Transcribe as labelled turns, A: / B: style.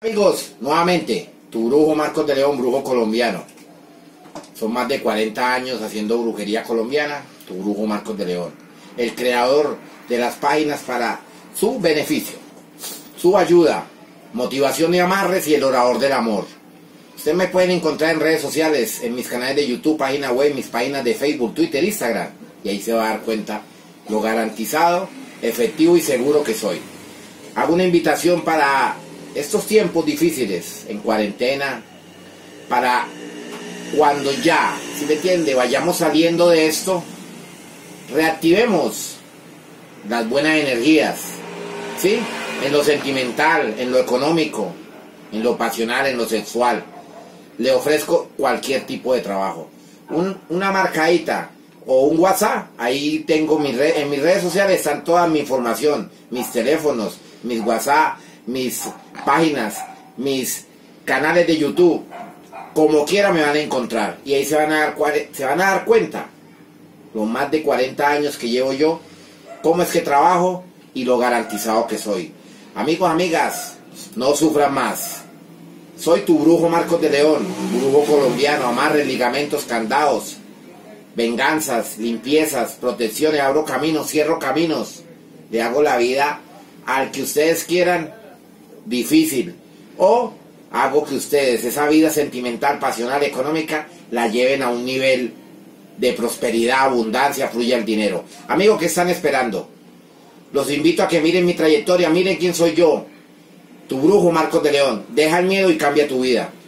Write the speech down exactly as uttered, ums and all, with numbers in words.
A: Amigos, nuevamente, tu brujo Marcos de León, brujo colombiano. Son más de cuarenta años haciendo brujería colombiana, tu brujo Marcos de León. El creador de las páginas para su beneficio, su ayuda, motivación y amarres y el orador del amor. Ustedes me pueden encontrar en redes sociales, en mis canales de YouTube, página web, mis páginas de Facebook, Twitter, Instagram. Y ahí se va a dar cuenta lo garantizado, efectivo y seguro que soy. Hago una invitación para estos tiempos difíciles, en cuarentena, para cuando ya, si me entiende, vayamos saliendo de esto, reactivemos las buenas energías, ¿sí? En lo sentimental, en lo económico, en lo pasional, en lo sexual. Le ofrezco cualquier tipo de trabajo. Un, una marcadita o un WhatsApp, ahí tengo mi red, en mis redes sociales están toda mi información, mis teléfonos, mis WhatsApp, mis páginas, mis canales de YouTube. Como quiera me van a encontrar y ahí se van a dar, se van a dar cuenta, los más de cuarenta años que llevo yo, cómo es que trabajo y lo garantizado que soy. Amigos, amigas, no sufran más. Soy tu brujo Marcos de León, brujo colombiano, amarres, ligamentos, candados, venganzas, limpiezas, protecciones, abro caminos, cierro caminos. Le hago la vida al que ustedes quieran difícil, o hago que ustedes esa vida sentimental, pasional, económica la lleven a un nivel de prosperidad, abundancia, fluya el dinero. Amigos, ¿qué están esperando? Los invito a que miren mi trayectoria, miren quién soy yo, tu brujo Marcos de León. Deja el miedo y cambia tu vida.